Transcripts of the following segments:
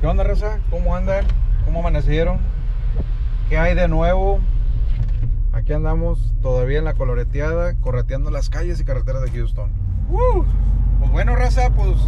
¿Qué onda, raza? ¿Cómo andan? ¿Cómo amanecieron? ¿Qué hay de nuevo? Aquí andamos todavía en la coloreteada, correteando las calles y carreteras de Houston. Pues bueno, raza, pues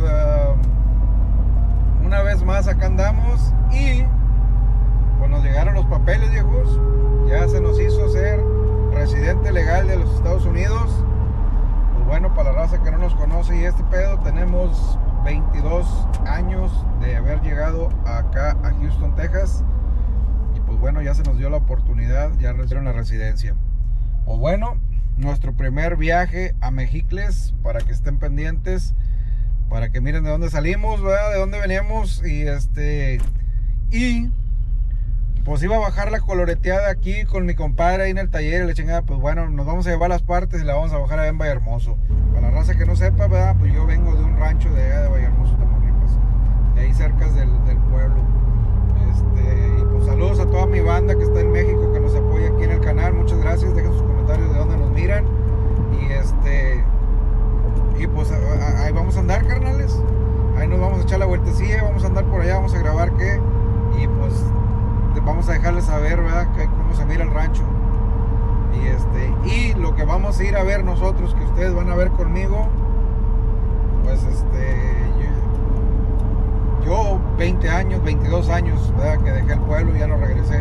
una vez más acá andamos y pues nos llegaron los papeles, viejos. Ya se nos hizo ser residente legal de los Estados Unidos. Pues bueno, para la raza que no nos conoce y este pedo, tenemos 22 años de haber llegado acá a Houston, Texas. Y pues bueno, ya se nos dio la oportunidad, ya recibieron la residencia. Pues bueno, nuestro primer viaje a Mejicles, para que estén pendientes, para que miren de dónde salimos, ¿verdad? De dónde veníamos. Y pues iba a bajar la coloreteada aquí con mi compadre ahí en el taller y la chingada. Pues bueno, nos vamos a llevar las partes y la vamos a bajar allá en Vallehermoso. Para la raza que no sepa, ¿verdad? Pues yo vengo de un rancho de allá de Vallehermoso, Tamaulipas, de ahí cerca del pueblo. Y pues saludos a toda mi banda que está en México, que nos apoya aquí en el canal. Muchas gracias, dejen sus comentarios de dónde nos miran. Y pues ahí vamos a andar, carnales. Ahí nos vamos a echar la vueltecilla, vamos a andar por allá, vamos a grabar qué. Y pues vamos a dejarles saber, ¿verdad?, cómo se mira el rancho. Y lo que vamos a ir a ver nosotros, que ustedes van a ver conmigo, pues yo 20 años, 22 años, ¿verdad?, que dejé el pueblo y ya no regresé.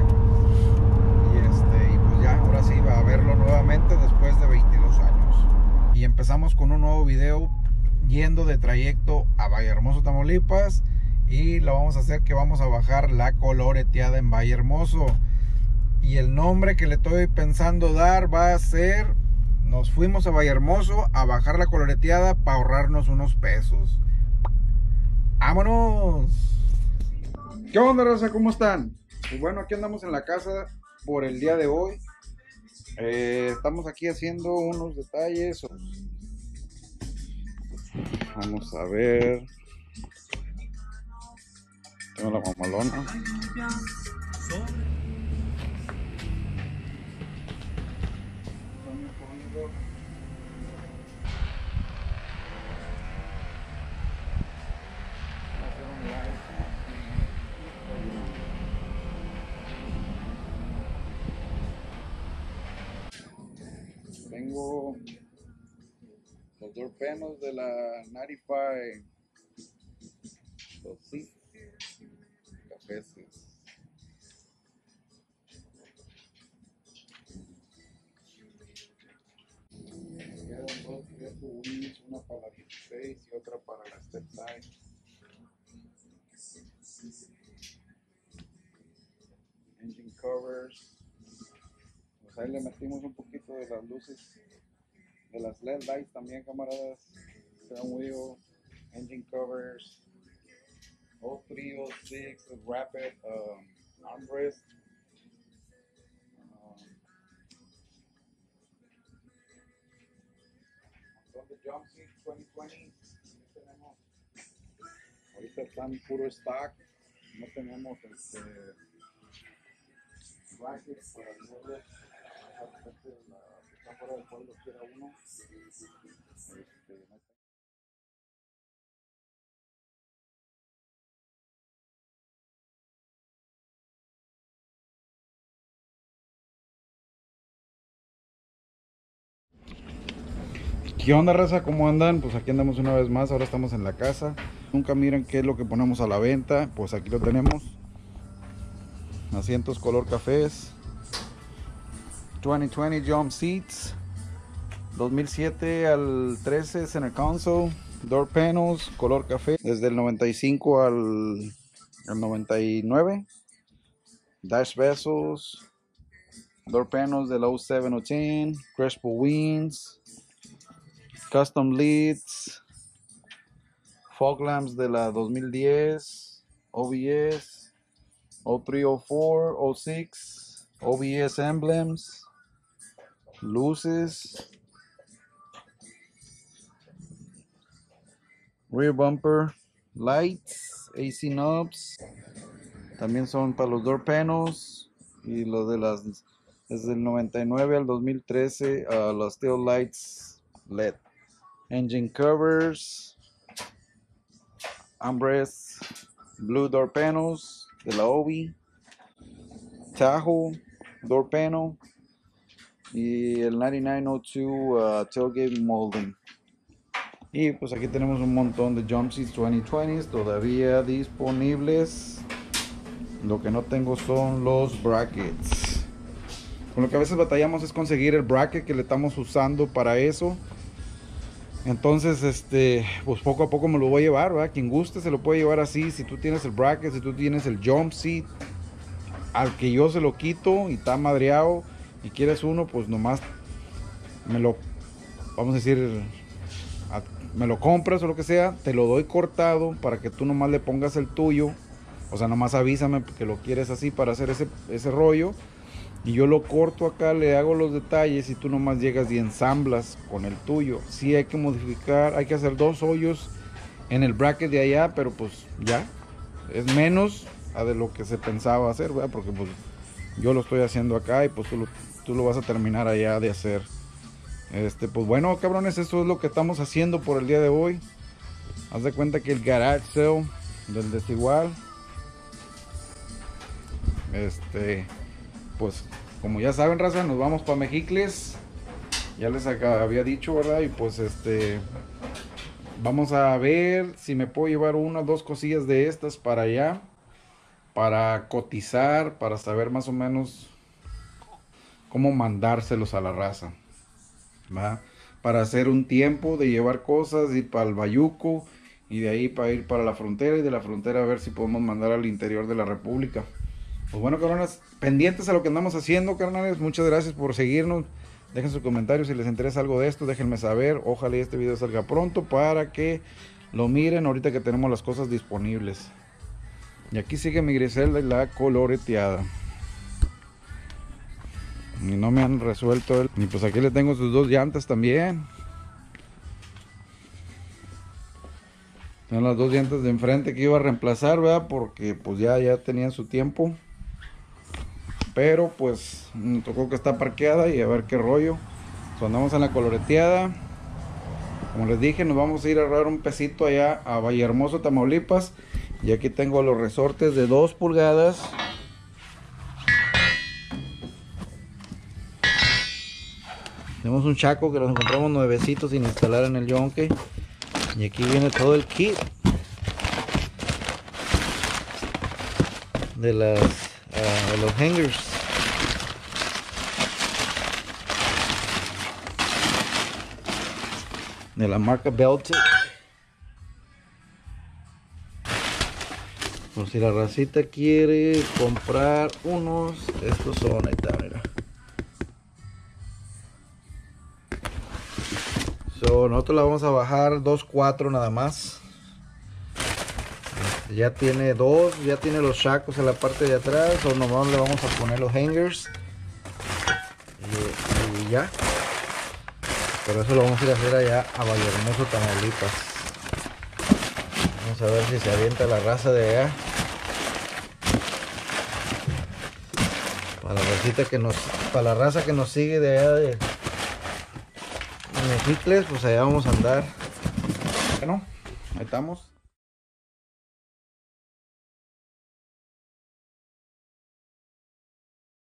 Y pues ya, ahora sí va a verlo nuevamente después de 22 años. Y empezamos con un nuevo video yendo de trayecto a Vallehermoso, Tamaulipas. Y lo vamos a hacer que vamos a bajar la coloreteada en Vallehermoso. Y el nombre que le estoy pensando dar va a ser: nos fuimos a Vallehermoso a bajar la coloreteada para ahorrarnos unos pesos. ¡Vámonos! ¿Qué onda, raza? ¿Cómo están? Pues bueno, aquí andamos en la casa por el día de hoy. Estamos aquí haciendo unos detalles. Vamos a ver. Tengo la mamalona. Tengo los door panels de la 95, los sí, cafés. Quedan dos wheels, una para la 16 y otra para la step side. Engine covers. Pues ahí le metimos un poquito de las luces de las LED lights también, camaradas. Steering wheel, engine covers, all 306 rapid armrest. Son de Jump Seat 2020. Tenemos, ahorita están puro stock. No tenemos brackets para el mueble. La que está fuera del pueblo quiera uno. ¿Qué onda, raza? ¿Cómo andan? Pues aquí andamos una vez más. Ahora estamos en la casa. Nunca miran qué es lo que ponemos a la venta. Pues aquí lo tenemos. Asientos color cafés. 2020 Jump Seats. 2007 al 13 Center Console. Door panels color café. Desde el 95 al 99. Dash bezels. Door panels del 07 o 10. Crespo wings. Custom leads. Fog lamps de la 2010. OBS. 0304, 06. OBS emblems. Luces. Rear bumper lights. AC knobs. También son para los door panels. Y los de las desde el 99 al 2013 a los tail lights LED. Engine covers. Armrests. Blue door panels de la Obi, Tahoe door panel y el 9902 tailgate molding. Y pues aquí tenemos un montón de Jump Seats 2020s todavía disponibles. Lo que no tengo son los brackets. Con lo que a veces batallamos es conseguir el bracket que le estamos usando para eso. Entonces, pues poco a poco me lo voy a llevar, ¿verdad? Quien guste se lo puede llevar así. Si tú tienes el bracket, si tú tienes el Jump Seat, al que yo se lo quito y está madreado y quieres uno, pues nomás me lo, vamos a decir, me lo compras o lo que sea, te lo doy cortado para que tú nomás le pongas el tuyo. O sea, nomás avísame que lo quieres así para hacer ese rollo. Y yo lo corto acá, le hago los detalles y tú nomás llegas y ensamblas con el tuyo. Sí hay que modificar, hay que hacer 2 hoyos en el bracket de allá, pero pues ya, es menos a de lo que se pensaba hacer, ¿verdad? Porque pues yo lo estoy haciendo acá y pues tú lo vas a terminar allá de hacer. Pues bueno, cabrones, esto es lo que estamos haciendo por el día de hoy. Haz de cuenta que el garage sale del Desigual, pues como ya saben, raza, nos vamos para Mejicles. Ya les había dicho, ¿verdad? Y pues vamos a ver si me puedo llevar 1 o 2 cosillas de estas para allá, para cotizar, para saber más o menos cómo mandárselos a la raza, ¿va? Para hacer un tiempo de llevar cosas, ir para el Bayuco y de ahí para ir para la frontera, y de la frontera a ver si podemos mandar al interior de la república. Pues bueno, carnales, pendientes a lo que andamos haciendo, carnales. Muchas gracias por seguirnos. Dejen sus comentarios si les interesa algo de esto, déjenme saber. Ojalá este video salga pronto para que lo miren ahorita que tenemos las cosas disponibles. Y aquí sigue mi Griselda y la coloreteada. Y no me han resuelto y pues aquí le tengo sus 2 llantas también. Son las 2 llantas de enfrente que iba a reemplazar, ¿verdad? Porque pues ya tenían su tiempo. Pero pues me tocó que está parqueada y a ver qué rollo. Andamos en la coloreteada. Como les dije, nos vamos a ir a ahorrar un pesito allá a Vallehermoso, Tamaulipas. Y aquí tengo los resortes de 2 pulgadas. Tenemos un chaco que los encontramos nuevecitos sin instalar en el yonke. Y aquí viene todo el kit de los hangers. De la marca Beltec. Por si la racita quiere comprar unos, estos son, ahí está, mira. Nosotros la vamos a bajar 2.4 nada más. Ya tiene 2, ya tiene los chacos en la parte de atrás. O nomás le vamos a poner los hangers y ya. Pero eso lo vamos a ir a hacer allá a Vallehermoso, Tamaulipas. Vamos a ver si se avienta la raza de allá. Para la raza que nos sigue de allá de Mejicles, pues allá vamos a andar. Bueno, ahí estamos.